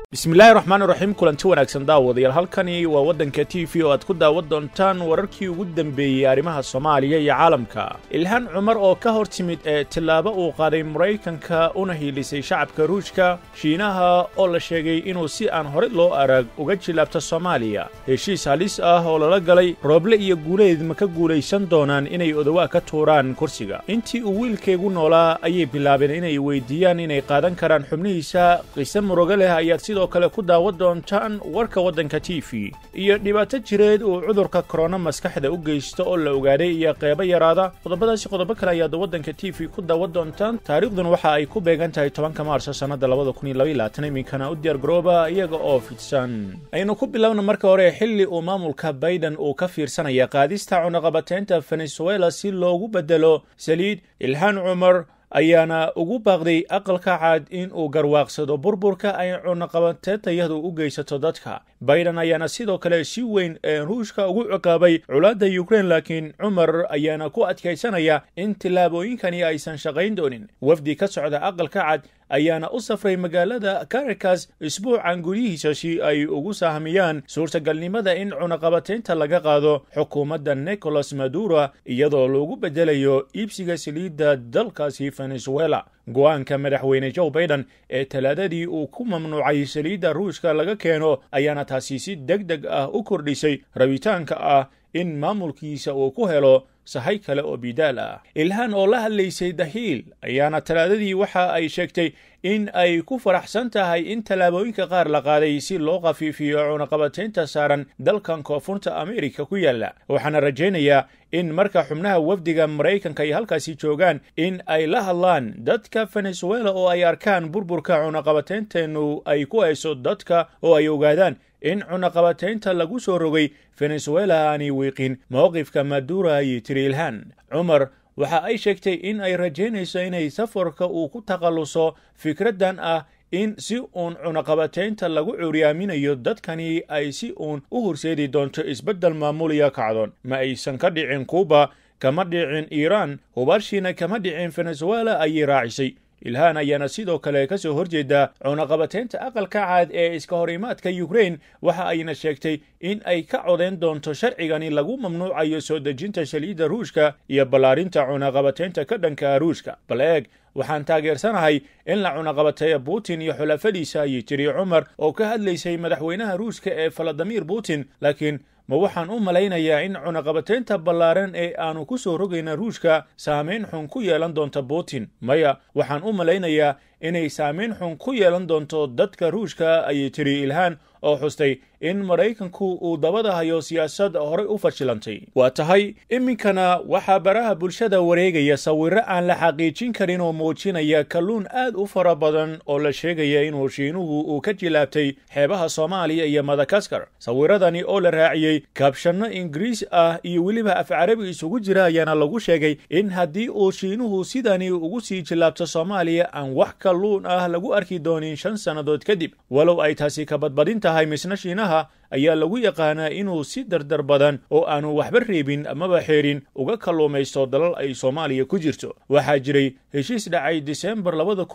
bismillaahi raxmaani raxiim kulanti wanaagsan daawadayaal halkani waa waddanka TV oo aad ku daawad doontaan wararkii ugu dambeeyey arrimaha Soomaaliya iyo caalamka. Ilhaan Cumar oo ka hor timid tilaabo uu qaaday Mareykanka una hiilisay shacabka Ruushka, Shiinaha oo la sheegay inuu si aan hore loo arag uga jilaabto Soomaaliya. Heshiis halis ah oo lala galay Rooble iyo Guuleed ma ka guuleysan doonaan inay odawaa ka tuuraan kursiga. Intii uu wiilkeegu noolaa ayay bilaabeen inay weydiiyaan inay qaadan karaan xubnihiisa. Qiso murugo leh ayaa sidoo kale ku daawad doontaan warka waddanka TV iyo dhibaato jireed uu cudurka corona maskaxda u geysto oo la ogaaday iyo qeybo yaraada. Qodobadaasi qodobo kale ayaa waddanka TV ku daawad doontaan. Taariikhduna waxa ay ku beegan tahay 10 Maarso sanada 2022 iminkana u diyaar garooba iyaga oo fidsan. Aynu ku bilowno marka hore xilli uu maamulka Biden uu ka fiirsanaya qaadista cunaqabateynta Venezuela si loogu bedelo saliid. Ilhaan Cumar ayaana ugu baaqday aqalka cad in uu garwaaqsado burburka ay cunaqabateentayadu u geysato dadka. Biden ayaana sidoo kale si weyn Ruushka ugu ciqaabay colaadda Ukraine, laakiin Cumar ayaana ku adkaysanaya in tilaabooyinkani aysan shaqayn doonin. Wafdi ka socda aqalka cad ayaana u safray magaalada Caracas isbuucan gudihiisa si ay ugu sahmiyaan suurtagalnimada in cunaqabateynta laga qaado xukuumadda Nicolas Maduro iyadoo loogu bedelayo iibsiga saliidda dalkaasi Venezuela. Go'aanka madaxweyne Joe Biden ee talaadadii uu ku mamnuucay saliidda Ruushka laga keeno ayaana taasi si degdeg ah u kordhisay rabitaanka ah in maamulkiisa uu ku helo sahay kale oo bidaal ah. Ilhaan oo la hadlaysay Dahiil ayaana talaadadii waxa ay sheegtay in ay ku faraxsan tahay in talaabooyinka qaar la qaaday si loo qafiifiyo cunaqabateynta saaran dalkan koonfurta Ameerika ku yaala. Waxaana rajaynayaa in marka xubnaha wafdiga Mareykanka ay halkaasi joogaan in ay la hadlaan dadka Venezuela oo ay arkaan burburka cunaqabateynteenu ay ku hayso dadka oo ay ogaadaan in cunaqabateynta lagu soo rogay Venezuela aanay wiiqin mowqifka Maduro ayay tiri Ilhaan. Cumar waxa ay sheegtay in ay rajaynayso inay safarka uu ku takhaluso fikraddan ah in si uun cunaqabateynta lagu curyaaminayo dadkani ay si uun u horseedi doonto isbeddel maamuliya kacdoon. Ma aysan ka dhicin Kuuba, kama dhicin Iiraan, hubaashiina kama dhicin Venezuela ayay raacisay. Ilhaan ayaana sidoo kale ka soo horjeeda cunaqabateynta aqalka cad ee iska horimaadka Ukraine. Waxa ayna sheegtay in ay ka codeyn doonto sharcigani lagu mamnuucayo soo dejinta saliidda Ruushka iyo ballaarinta cunaqabateynta ka dhanka Ruushka. Bal eeg, waxaan taageersanahay in la cunaqabateeyo Putin iyo xulafadiisa ayay tiri Cumar oo ka hadlaysay madaxweynaha Ruushka ee Vladimir Putin, laakiin ma waxaan u malaynayaa in cunaqabateynta ballaaran ee aanu ku soo rogayna Ruushka saameyn xun ku yeelan doonto Putin. Maya, waxaan u malaynayaa inay saameyn xun ku yeelan doonto dadka Ruushka ayay tiri Ilhaan oo xustay in Mareykanku uu dabada hayo siyaasad horey u fashilantay. Waa tahay iminkana waxaa baraha bulshada wareegaya sawirro aan la xaqiijin karin oo muujinaya kalluun aad u fara badan oo la sheegaya inuu Shiinuhu uu ka jilaabtay xeebaha Soomaaliya iyo Madagascar. Sawiradani oo la raaciyey kabshanno Ingiriis ah iyo weliba af Carabi isugu jira ayaana lagu sheegay in haddii uu Shiinuhu sidani ugu sii jilaabto Soomaaliya aan wax kalluun ah lagu arki doonin 5 sannadood kadib. Walow ay taasi ka badbadin tahay misna Shiinaha ayaa lagu yaqaanaa inuu si dardar badan oo aanu waxba reebin amaba xeerin uga kalluumaysto dalal ay Soomaaliya ku jirto. Waxaa jiray heshiis dhacay December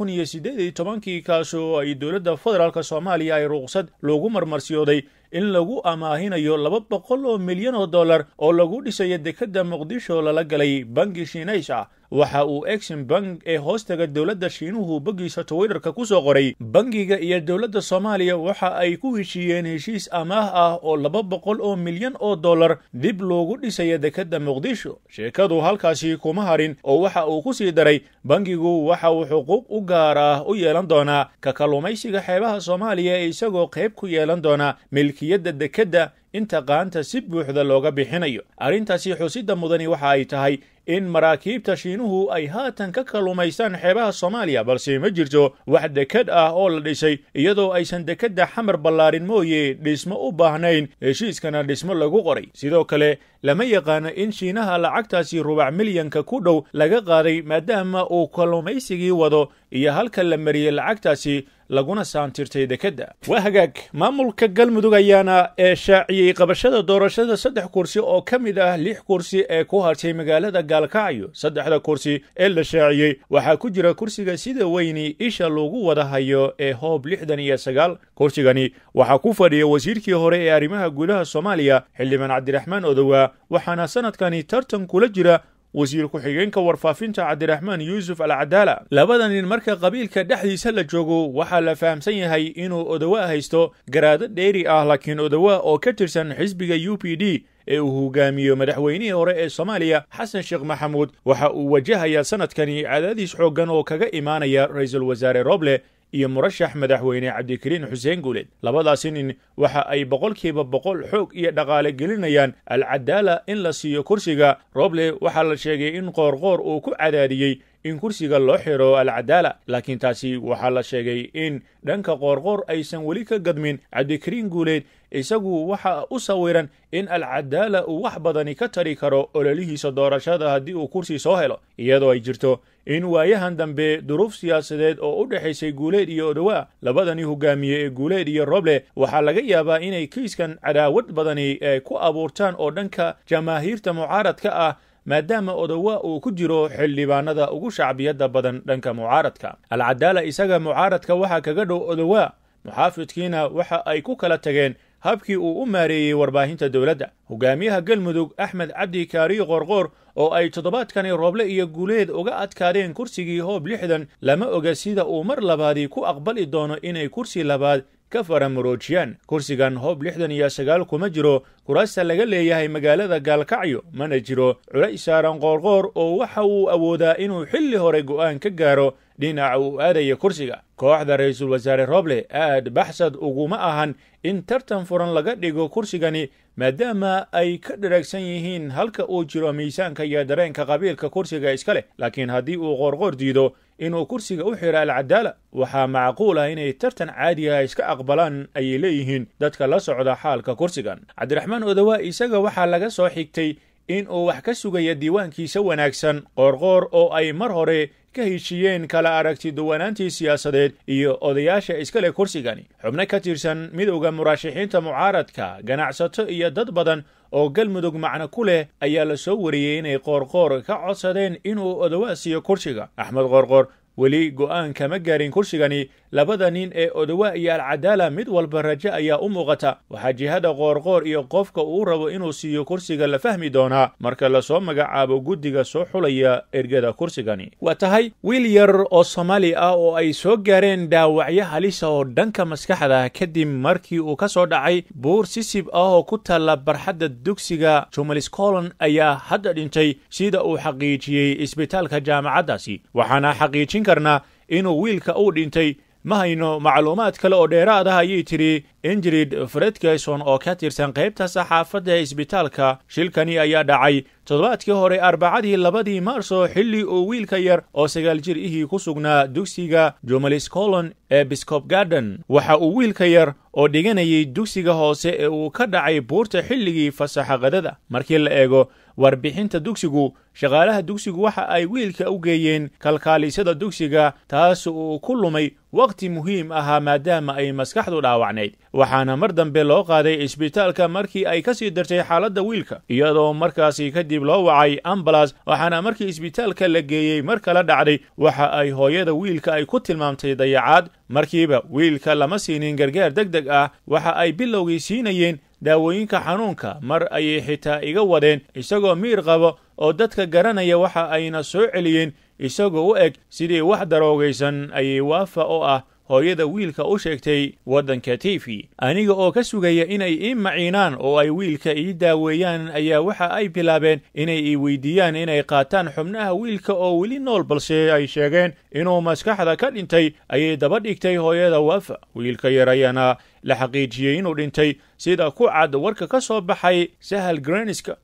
2018 kaasoo ay dowladda federaalka Soomaaliya ay ruqsad loogu marmarsiyooday in lagu amaahinayo $200 milyan oo lagu dhisayo dekedda Muqdisho lala galay bangi Shiineys ah. Waxa uu Exim Bank ee hoostaga dowladda Shiinuhu bogiisa Twitterka ku soo qoray bangiga iyo dowladda Soomaaliya waxa ay ku heshiiyeen heshiis amaah ah oo $200 milyan dib loogu dhisayo dekedda Muqdisho. Sheekadu halkaasi kuma harin oo waxa uu ku sii daray bangigu waxa uu xuquuq u gaar ah u yeelan doonaa ka kalluumaysiga xeebaha Soomaaliya isagoo qayb ku yeelan doona milkiyadda dekedda inta qaanta si buuxda looga bixinayo. Arrintaasi xusidda mudani waxa ay tahay in maraakiibta Shiinuhu ay haatan ka kalluumaystaan xeebaha Soomaaliya, balse ma jirto wax deked ah oo la dhisay iyadoo aysan dekedda xamar ballaarin mooye dhismo u baahnayn. Heshiiskana dhismo lagu qoray. Sidoo kale lama yaqaano in Shiinaha lacagtaasi $2 milyan ku dhow laga qaaday maadaama uu kalluumaysigii wado iyo halka la mariyay lacagtaasi laguna saantirtay dekedda. waa hagaag maamulka galmudug ayaana shaaciyey qabashada doorashada 3 kursi oo ka mid ah 6 kursi ee ku hartay magaalada gaalkacyo. 3 kursi ee la shaaciyey waxaa ku jira kursiga sida weyni isha loogu wada hayo ee hoob 69. kursigani waxaa ku fadhiya wasiirkii hore ee arrimaha gudaha Soomaaliya xildhibaan Cabdiraxmaan Odowa, waxaana sanadkani tartan kula jira wasiir ku-xigeenka warfaafinta Cabdiraxmaan Yuusuf Al-Cadaala. labadan nin marka qabiilka dhexdiisa la joogo waxaa la fahamsan yahay inuu Odowa haysto garaado dheeri ah, laakiin Odowa oo ka tirsan xisbiga UPD ee uu hogaamiyo madaxweynihii hore ee Soomaaliya Xasan Sheekh Maxamuud waxa uu wajahayaa sanadkani cadaadis xooggan oo kaga imaanaya ra'iisul wasaare Roble iyo murashax madaxweyne Cabdikariin Xuseen Guuleed. labadaas nin waxa ay 100% xoog iyo dhaqaale gelinayaan Al-Cadaala in la siiyo kursiga. Roble waxa la sheegay in qoorqoor uu ku cadaadiyey in kursiga loo xiro Al-Cadaala, laakiin taasi waxa la sheegay in dhanka qoorqoor aysan weli ka gadmin Cabdikariin Guuleed. isagu waxa u sawiran in Al-Cadaala uu wax badani ka tari karo ololihiisa doorashada haddii uu kursi soo helo, iyadoo ay jirto in waayahan dambe duruuf siyaasadeed oo u dhaxaysay Guuleed iyo Odowa. labadani hogaamiye ee Guuleed iyo Roble waxaa laga yaabaa inay kiiskan cadaawad badani ku abuurtaan oo dhanka jamaahiirta mucaaradka ah, maadaama Odowa uu ku jiro xildhibaanada ugu shacbiyada badan dhanka mucaaradka. Al-Cadaala isaga mucaaradka waxa kaga dhow Odowa, muxaafidkiina waxa ay ku kala tageen habkii uu u maareeyey warbaahinta dowladda. hogaamiyaha Galmudug Axmed Cabdi Kaariyo Qoorqoor oo ay toddobaadkani Roble iyo Guuleed uga adkaadeen kursigii hoob 60 lama oga sida uu mar labaadii ku aqbali doono inay kursi labaad ka faramuroojiyaan. kursigan hoob 69 kuma jiro kuraasta laga leeyahay magaalada Gaalkacyo, mana jiro culays saaran Qoorqoor oo waxa uu awoodaa inuu xilli hore go'aan ka gaaro dhinaca uu aadaya kursiga. kooxda ra'iisul wasaare Roble aad baxsad uguma ahan in tartan furan laga dhigo kursigani, maadaama ay ka dharagsan yihiin halka uu jiro miisaanka iyo dareenka qabiilka kursiga iska leh. laakiin haddii uu Qoorqoor diido inuu kursiga u xiro Al-Cadaala, waxaa macquul ah inay tartan caadi ah iska aqbalaan ay leeyihiin dadka la socda xaalka kursigan. Cabdiraxmaan Odowa isaga waxaa laga soo xigtay in uu wax ka sugaya diiwaankiisa wanaagsan. Qoorqoor oo ay mar hore ka heshiiyeen kala aragti duwanaantii siyaasadeed iyo odayaasha iska leh kursigani. xubno ka tirsan midowga murashaxiinta mucaaradka, ganacsato iyo dad badan oo Galmudug macna ku leh ayaa la soo wariyey inay Qoorqoor ka codsadeen inuu Odowa siiyo kursiga. Axmed Qoorqoor weli go'aan kama gaarin kursigani. labada nin ee Odowa iyo Al-Cadaala mid walba rajo ayaa u muuqata. waxaa jihada Qoorqoor iyo qofka uu rabo inuu siiyo kursiga la fahmi doonaa marka la soo magacaabo guddiga soo xulaya ergada kursigani. waa tahay wiil yar oo Soomaali ah oo ay soo gaareen dhaawacyo halis oo dhanka maskaxda kadib markii uu ka soo dhacay buur sisib ah oo ku taala barxadda dugsiga Jomalis Colon ayaa hadda dhintay sida uu xaqiijiyey isbitaalka jaamacaddaasi. waxaana xaqiijin karnaa inuu wiilka uu dhintay. ma hayno macluumaad kale oo dheeraad ah, ayay tiri Ingrid Fredgerson oo ka tirsan qaybta saxaafadda ee isbitaalka. shilkani ayaa dhacay toddobaadkii hore Arbacadii 2 Maarso xilli uu wiilka yar oo 9 jir ihii ku sugnaa dugsiga Jomalis Colon ee Biscop Garden. waxa uu wiilka yar oo dhiganayay dugsiga hoose ee uu ka dhacay buurta xilligii fasaxa qadada. markii la eego warbixinta dugsigu, shaqaalaha dugsigu waxa ay wiilka u geeyeen kalkaalisada dugsiga, taas uu ku lumay waqti muhiim ahaa maadaama ay maskaxdu dhaawacnayd. waxaana mar dambe loo qaaday isbitaalka markii ay ka sii dartay xaaladda wiilka, iyadoo markaasi kadib loo wacay ambulance. waxaana markii isbitaalka la geeyey mar kala dhacday, waxa ay hooyada wiilka ay ku tilmaamtay dayacaad. markiiba wiilka lama siinin gargaar degdeg ah. waxa ay bilowgii siinayeen daawooyinka xanuunka, mar ayay xitaa iga wadeen isagoo miir qabo oo dadka garanaya. waxa ayna soo celiyeen isagoo u eg sidii wax daroogaysan, ayay Waafa oo ah hooyada wiilka u sheegtay waddanka TV. aniga oo ka sugaya inay ii maciinaan oo ay wiilka ii daaweeyaan ayaa waxa ay bilaabeen inay ii weydiiyaan inay qaataan xubnaha wiilka oo weli nool, balse ay sheegeen inuu maskaxda ka dhintay, ayay daba dhigtay hooyada Waafa. wiilka yar ayaana la xaqiijiyey inuu dhintay sida ku cad warka ka soo baxay Sahal Graniska.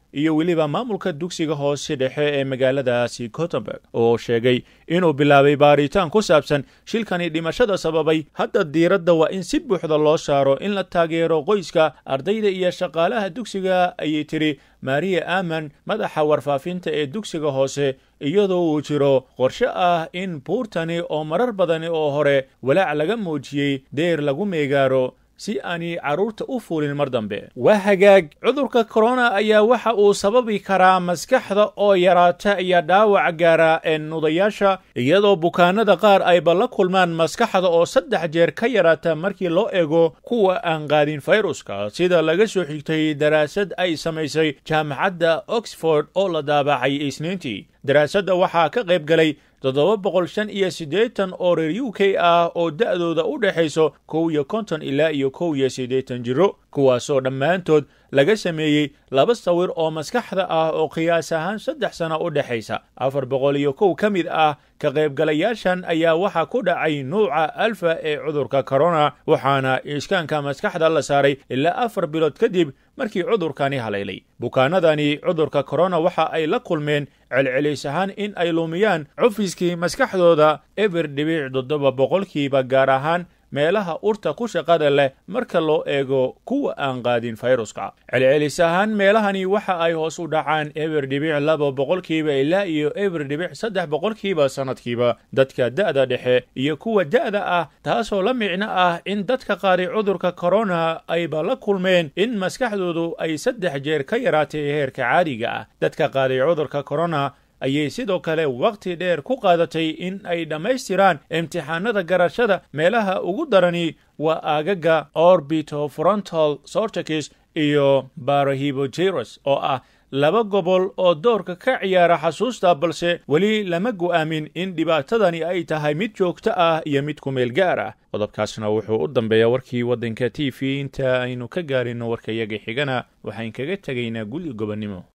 iyo weliba maamulka dugsiga hoose dhexe ee magaaladaasi Gothenburg oo sheegay inuu bilaabay baaritaan ku saabsan shilkani dhimashada sababay. Hadda diiradda waa in si buuxda loo saaro in la taageero qoyska, ardayda iyo shaqaalaha dugsiga, ayay tiri Maria Aman, madaxa warfaafinta ee dugsiga hoose, iyadoo uu jiro qorshe ah in buurtani oo marar badan oo hore walaac laga muujiyey deer lagu meegaaro si aanay carruurta u fuulin mar dambe. Waa hagaag, cudurka corona ayaa waxa uu sababi karaa maskaxda oo yaraata iyo dhaawac gaara nudayaasha, iyadoo bukaanada qaar ayba la kulmaan maskaxda oo 3 jeer ka yaraata markii loo eego kuwa aan qaadin fayruska, sida laga soo xigtay daraasad ay samaysay jaamacadda Oxford oo la daabacay Isniintii. daraasadda waxaa ka qayb galay 785 oo reer UK ah oo da'dooda u dhaxayso 51 ilaa 81 jiro, kuwaasoo dhammaantood laga sameeyey 2 sawir oo maskaxda ah oo qiyaas ahaan 3 sano u dhaxaysa. 401 ka mid ah ka qaybgalayaashan ayaa waxaa ku dhacay nuuca alfa ee cudurka corona, waxaana iskaanka maskaxda la saaray ilaa 4 bilood kadib markii cudurkani haleelay. bukaanadani cudurka corona waxa ay la kulmeen celcelis ahaan in ay lumiyaan cufiskii maskaxdooda eber 7% gaar ahaan meelaha urta ku shaqada leh marka loo eego kuwa aan qaadin fayruska. celcelis ahaan meelahani waxa ay hoos u dhacaan eber 2% ilaa iyo eber 3% sanadkiiba dadka da'da dhexe iyo kuwa da'da ah, taasoo la micno ah in dadka qaaday cudurka corona ayba la kulmeen in maskaxdoodu ay 3 jeer ka yaraatay heerka caadiga ah. dadka qaaday cudurka corona ayay sidoo kale waqti dheer ku qaadatay in ay dhammaystiraan imtixaanada garashada. meelaha ugu darani waa aagaga orbitofrontal cortex iyo parahipogyros oo ah 2 gobol oo doorka ka ciyaara xasuusta, balse weli lama go'aamin in dhibaatadani ay tahay mid joogto ah iyo mid ku meel gaar ah. qodobkaasna wuxuu u dambeeyaa warkii waddanka TV. inta aynu ka gaarino warkayaga xigana waxaan kaga tegaynaa guli gobonnimo.